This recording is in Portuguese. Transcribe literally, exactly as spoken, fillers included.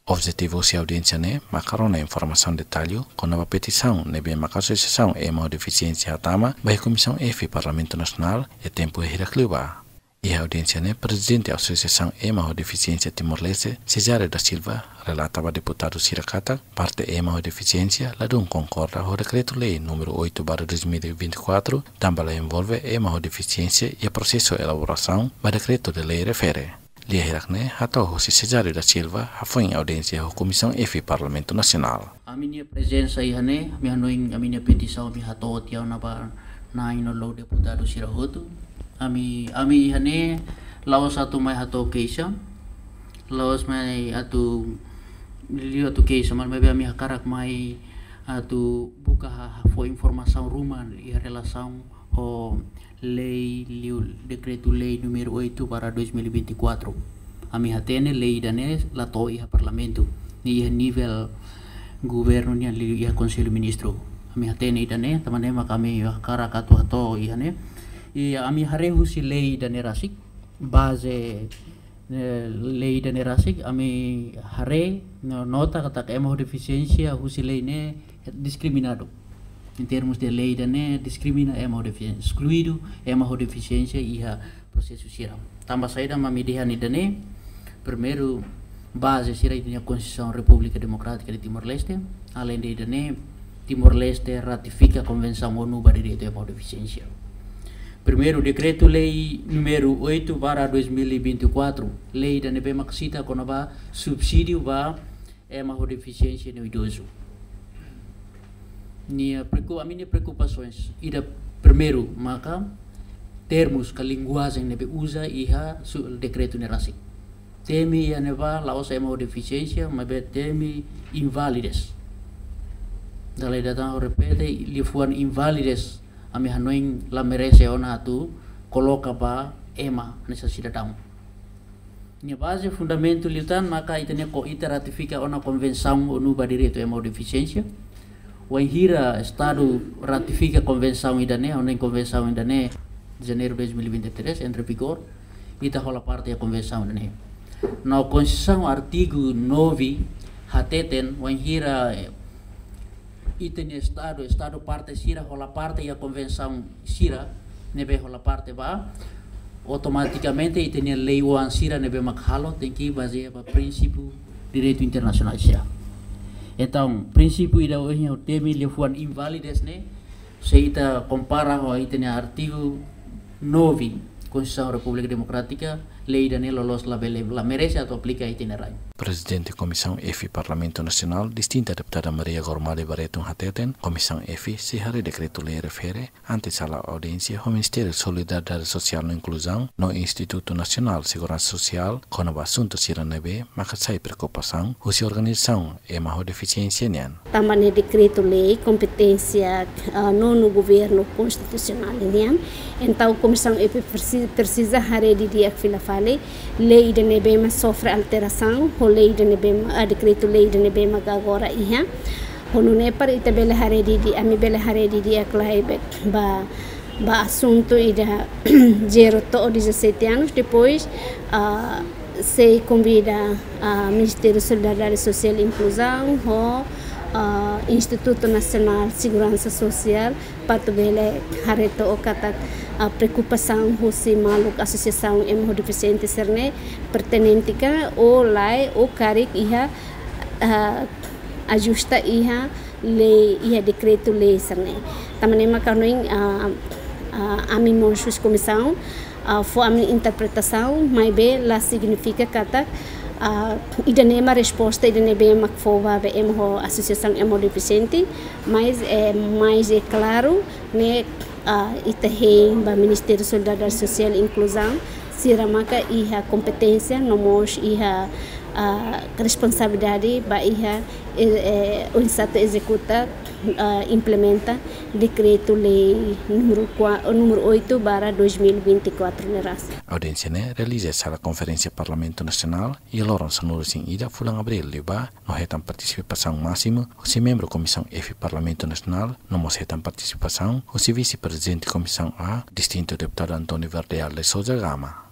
Objetivo si audiência né, macarona informação detalhe com nova petição nebe maca associação e uma deficiência atama vai comissão F Parlamento Nacional e tempo hirakliba. E a audiência né, presidente da associação e uma deficiência Timor-Leste, Cesário da Silva, relatava deputado Sirakata, parte e uma deficiência, ladum concorda o decreto-lei número oito barra dois mil e vinte e quatro, também envolve e uma deficiência e o processo de elaboração, o decreto de lei refere. Lia hirakne atau si Cesário da Silva foi em audiência da Comissão F Parlamento Nacional. A minha presença aí né, me anoin a minha petição me hatou tiao na ba na inolo deputado Sirahoto. Ami ami hane laos atu mai hatou keisa. Laos mai atu liu atu keisa mas mai ami hakarak mai atu buka foi informação rumah em relação ao lei liu decreto lei número oito barra dois mil e vinte e quatro. Ami hatene lei dane lato ia parlamento ni nível governo ni liu ia conselho ministro. Ami hatene dane tamane makami hakarak atu hato ia ne e ami harehu si lei dane rasik base lei dane rasik ami hare nota kata emo deficiência husi lei ne discriminado em termos de lei dane discrimina emo deficiência excluído emo deficiência e a processo siram tambah saída mami dihani dane primeiro base sirai da Constituição República Democrática de Timor-Leste além de dane Timor-Leste ratifica a Convenção ONU para o Direito à Deficiência. Primeiro, decreto-lei número oito barra dois mil e vinte e quatro, lei da Nebe Maxita com a subsídio para a deficiência no idoso. A minha preocupações, ida primeiro, maka, termos que a linguagem nebe usa e a decreto nerasi. Temi a neba laos a deficiência, mas temi invalides. Da lei da tão repete, lhe fuan invalides. Ami hanoing la merece ona tu coloca ba ema nessa cidadão. Nia base fundamento litan maka itene ko ita ratifica ona convenção ONU para direito à deficiência. O hira estado ratifica convenção idane ona convenção idane de janeiro de dois mil e vinte e três entre vigor ita rola parte da convenção idane. Na Constituição artigo nove hateten o hira itene estado estado parte sira rola parte e a convenção sira nebe rola parte ba automaticamente itene lei wan sira nebe makhalo tem que basear para princípio direito internacional sira. Então princípio ida hoje o temi le fuan invalides ne se ita compara ho itene artigo nove Constituição República Democrática lei da nelos la bele la merece atau aplica itinerai. Presidente Comissão F Parlamento Nacional, distinta deputada Maria Gormale Barreto Hateten, Comissão F se hari decreto lei refere ante sala audiência ao Ministério de Solidariedade Social e Inclusão no Instituto Nacional de Segurança Social com o assunto siranebe makasai preocupação o se organização e uma deficiência nian. Também decreto lei competência uh, no no governo constitucional nian. Então a Comissão F precisa precisa hari de dia que fale lei de nebema sofre alteração o lei de nebema a decreto lei de nebema agora ia hono ne para ita bela haredi di ami bela haredi di aklaibek ba ba assunto ida zero to dezessete anos depois uh, se convida a Ministério da Solidariedade Social e Inclusão o Uh, Instituto Nacional de Segurança Social para bele hareto o kata a preocupação husi maluk associação emo deficiente serne pertenente ka o lai o karik iha uh, ajusta iha lei iha decreto lei serne tamane makanoing uh, uh, ami monsus comissão uh, fo ami interpretação mai be la significa kata Uh, idane uma resposta idane bem makfova be emo associação emo deficiente mas é mais é claro né uh, itahe ba Ministério da Solidariedade Social e Inclusão siramaka iha competência nomos iha uh, responsabilidade ba iha eh, o insato executa uh, implementa decreto lei número número oito barra dois mil e vinte e quatro neras. Audiência né realiza sala conferência Parlamento Nacional e loron sanur sing ida fulang abril liba no hetam participação máxima o se membro Comissão F Parlamento Nacional no mos hetam participação o se vice-presidente Comissão A distinto deputado Antônio Verdeal de Souza Gama.